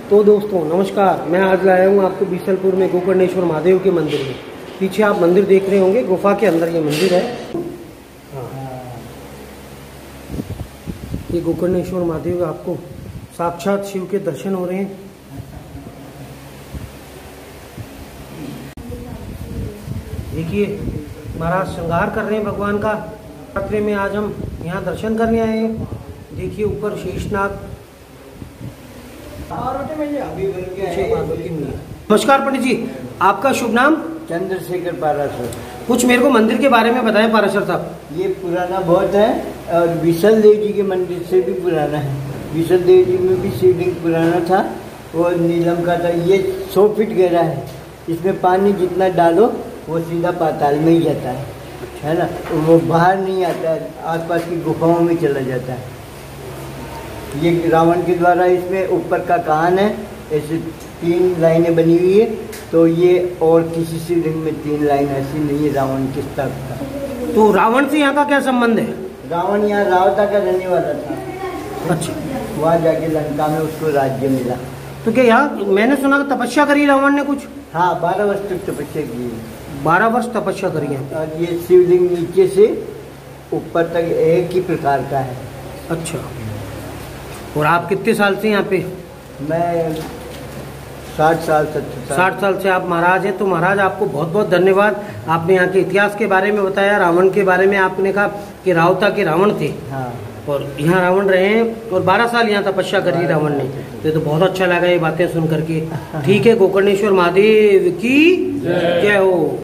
तो दोस्तों नमस्कार, मैं आज लाया हूँ आपको बीसलपुर में गोकर्णेश्वर महादेव के मंदिर में। पीछे आप मंदिर देख रहे होंगे, गुफा के अंदर ये मंदिर है। ये गोकर्णेश्वर महादेव, आपको साक्षात शिव के दर्शन हो रहे हैं। देखिए महाराज श्रृंगार कर रहे हैं भगवान का। रात्रि में आज हम यहाँ दर्शन करने आए हैं। देखिए ऊपर शेषनाग। नमस्कार पंडित जी, आपका शुभ नाम? चंद्रशेखर पाराशर। कुछ मेरे को मंदिर के बारे में बताएं पाराशर साहब। ये पुराना बहुत है और विशल देव जी के मंदिर से भी पुराना है। विशल देव जी में भी शिवलिंग पुराना था, वो नीलम का था। ये 100 फीट गहरा है। इसमें पानी जितना डालो वो सीधा पाताल में ही जाता है ना, वो बाहर नहीं आता है, आसपास की गुफाओं में चला जाता है। ये रावण के द्वारा इसमें ऊपर का कान है, ऐसे 3 लाइनें बनी हुई है। तो ये और किसी शिवलिंग में 3 लाइन ऐसी नहीं है रावण के स्तर का। तो रावण से यहाँ का क्या संबंध है? रावण यहाँ रावता का रहने वाला था। अच्छा, वहाँ जाके लंका में उसको राज्य मिला। तो क्या यहाँ मैंने सुना तपस्या करी रावण ने कुछ? हाँ, 12 वर्ष तक तपस्या की। 12 वर्ष तपस्या करी है। और ये शिवलिंग नीचे से ऊपर तक एक ही प्रकार का है। अच्छा, और आप कितने साल से यहाँ पे? मैं 60 साल 70 साल। 60 साल से आप महाराज हैं। तो महाराज आपको बहुत बहुत धन्यवाद। आपने यहाँ के इतिहास के बारे में बताया, रावण के बारे में आपने कहा कि रावता के रावण थे। हाँ, और यहाँ रावण रहे हैं और 12 साल यहाँ तपस्या करी रावण ने। तो बहुत अच्छा लगा ये बातें सुन करके। ठीक है, गोकर्णेश्वर महादेव की जय हो।